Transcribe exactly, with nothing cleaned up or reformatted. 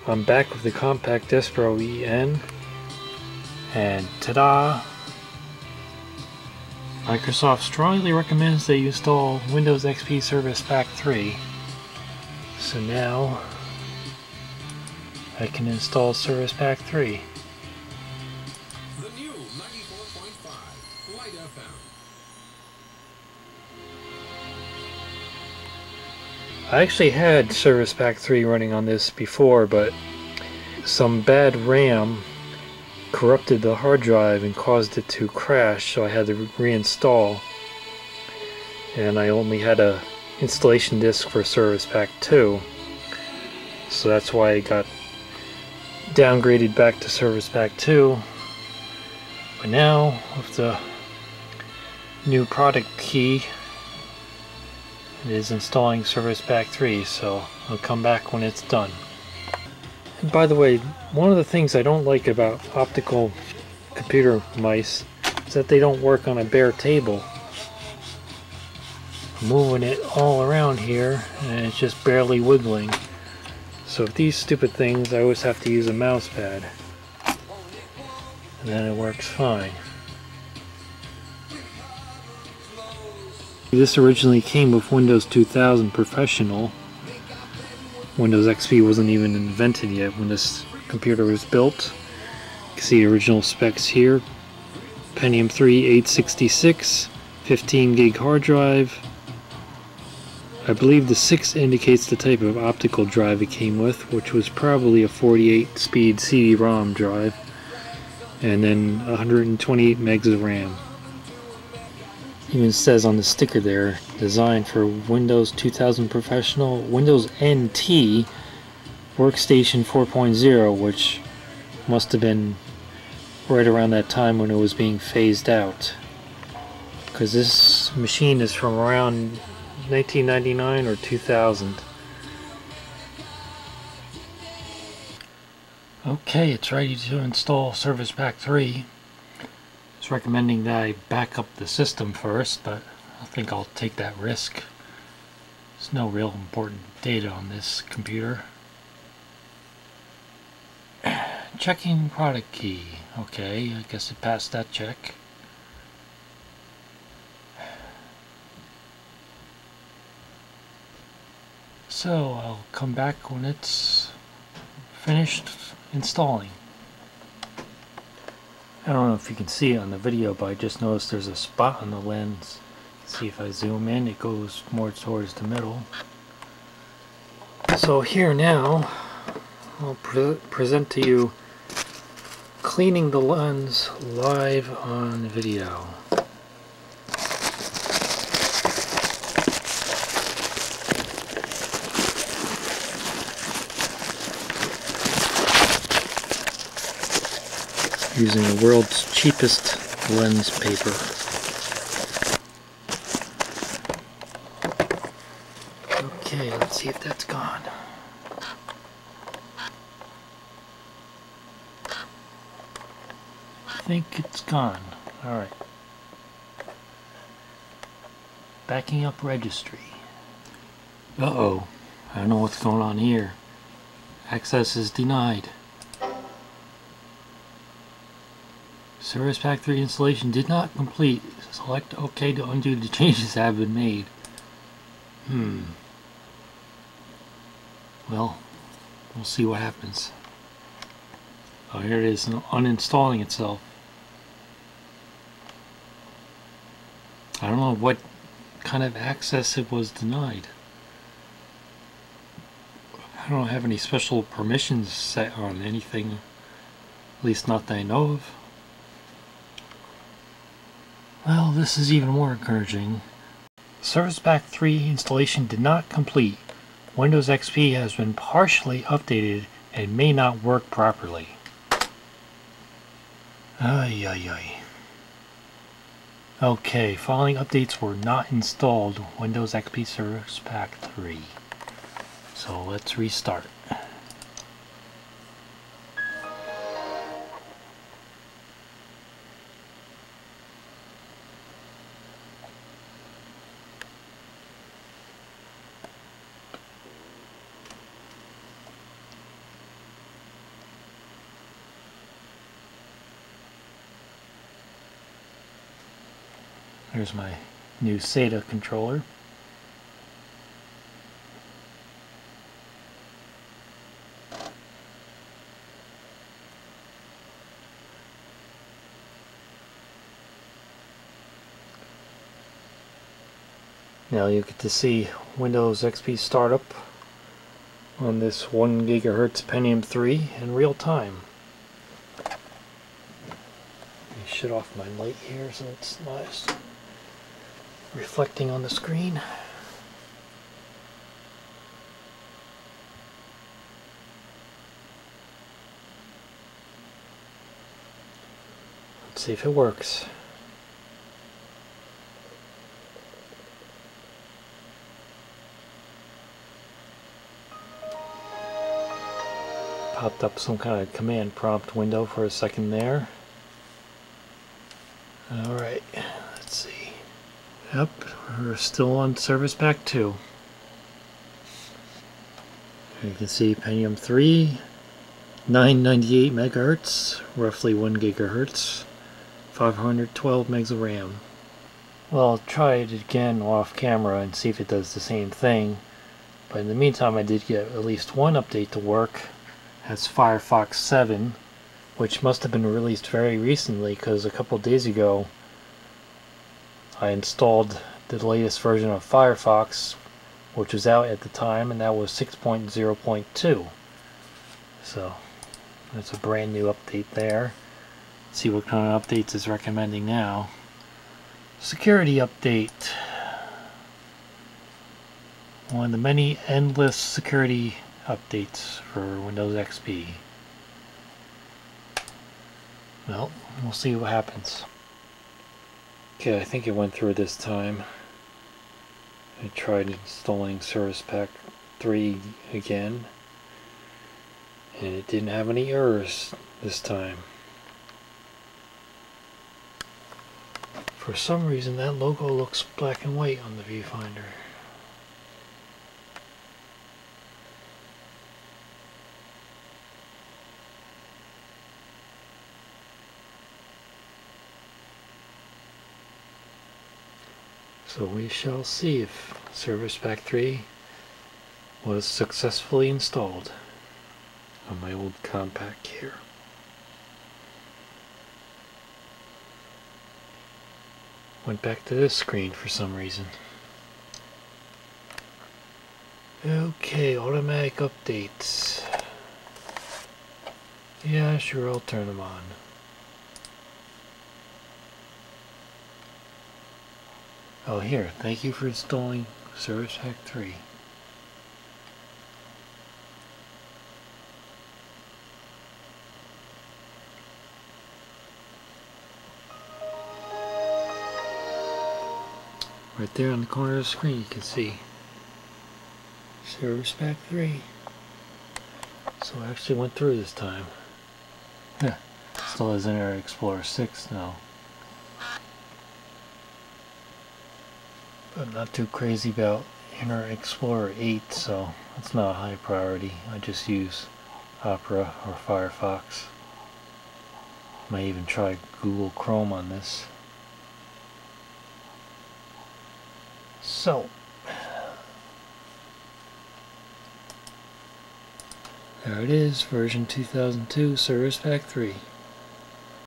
I'm back with the Compaq Despero E N, and ta-da! Microsoft strongly recommends that you install Windows X P Service Pack three. So now I can install Service Pack three. The new ninety-four point five Light F M. I actually had Service Pack three running on this before, but some bad RAM corrupted the hard drive and caused it to crash, so I had to reinstall. And I only had a installation disk for Service Pack two, so that's why I got downgraded back to Service Pack two. But now, with the new product key, it is installing Service Pack three, so I'll come back when it's done. And by the way, one of the things I don't like about optical computer mice is that they don't work on a bare table. I'm moving it all around here and it's just barely wiggling. So with these stupid things, I always have to use a mouse pad. And then it works fine. This originally came with Windows two thousand Professional. Windows X P wasn't even invented yet when this computer was built. You can see the original specs here. Pentium three eight sixty-six, fifteen gig hard drive. I believe the six indicates the type of optical drive it came with, which was probably a forty-eight speed C D ROM drive. And then one hundred twenty-eight megs of RAM. Even says on the sticker there, designed for Windows two thousand Professional, Windows N T Workstation four point oh, which must have been right around that time when it was being phased out. Because this machine is from around nineteen ninety-nine or two thousand. Okay, it's ready to install Service Pack three. It's recommending that I back up the system first, but I think I'll take that risk. There's no real important data on this computer. Checking product key. Okay, I guess it passed that check. So I'll come back when it's finished installing. I don't know if you can see it on the video, but I just noticed there's a spot on the lens. See if I zoom in, it goes more towards the middle. So here now, I'll pre present to you cleaning the lens live on video. Using the world's cheapest lens paper. Okay, let's see if that's gone. I think it's gone. Alright. Backing up registry. Uh-oh. I don't know what's going on here. Access is denied. Service Pack three installation did not complete. Select OK to undo the changes that have been made. Hmm. Well, we'll see what happens. Oh, here it is, uninstalling itself. I don't know what kind of access it was denied. I don't have any special permissions set on anything, at least not that I know of. Well, this is even more encouraging. Service Pack three installation did not complete. Windows X P has been partially updated and may not work properly. Ay ay ay. Okay, following updates were not installed. Windows X P Service Pack three. So let's restart. Here's my new SATA controller. Now you get to see Windows X P startup on this one gigahertz Pentium three in real time. Let me shut off my light here so it's not reflecting on the screen. Let's see if it works. Popped up some kind of command prompt window for a second there. Alright, let's see. Yep, we're still on Service Pack two. You can see Pentium three, nine ninety-eight megahertz, roughly one gigahertz, five hundred twelve megs of RAM. Well, I'll try it again off camera and see if it does the same thing. But in the meantime, I did get at least one update to work. That's Firefox seven, which must have been released very recently because a couple days ago I installed the latest version of Firefox, which was out at the time, and that was six point zero point two. So that's a brand new update there. Let's see what kind of updates it's recommending now. Security update. One of the many endless security updates for Windows X P. Well, we'll see what happens. Okay, I think it went through this time. I tried installing Service Pack three again, and it didn't have any errors this time. For some reason, that logo looks black and white on the viewfinder. So we shall see if Service Pack three was successfully installed on my old Compaq here. Went back to this screen for some reason. Okay, automatic updates. Yeah, sure, I'll turn them on. Oh, here, thank you for installing Service Pack three. Right there on the corner of the screen you can see Service Pack three. So I actually went through this time. Yeah, still has Internet Explorer six now. I'm not too crazy about Internet Explorer eight, so that's not a high priority. I just use Opera or Firefox. Might even try Google Chrome on this. So, there it is, version two thousand two, Service Pack three.